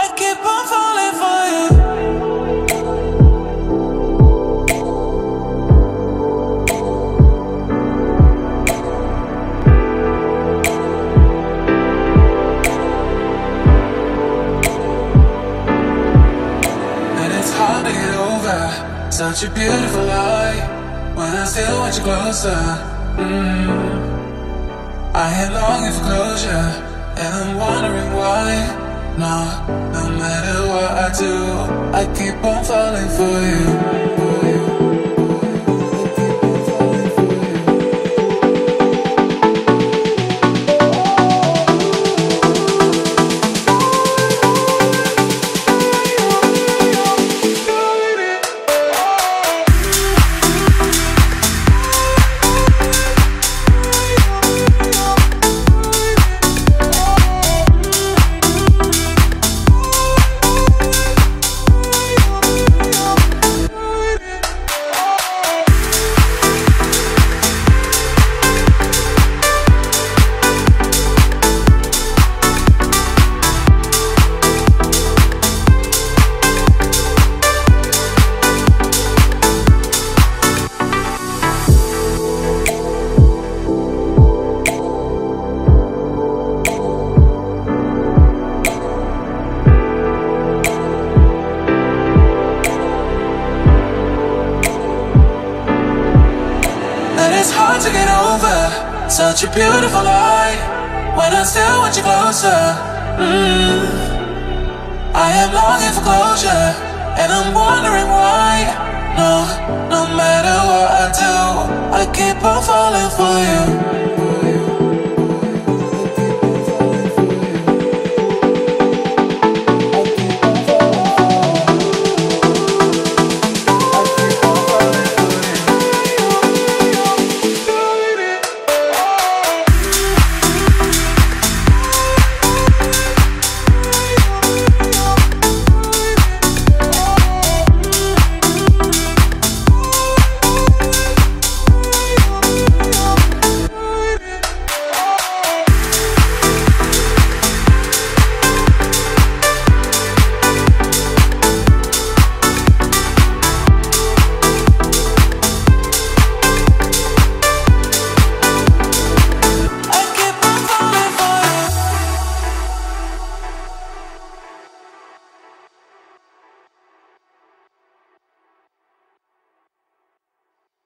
I keep on falling for you. And it's hard to get over such a beautiful lie when I still want you closer. I am longing for closure, and I'm wondering why. No matter what I do, I keep on falling for you. It's hard to get over such a beautiful lie when I still want you closer. I am longing for closure, and I'm wondering why. No matter what I do, I keep on falling for you.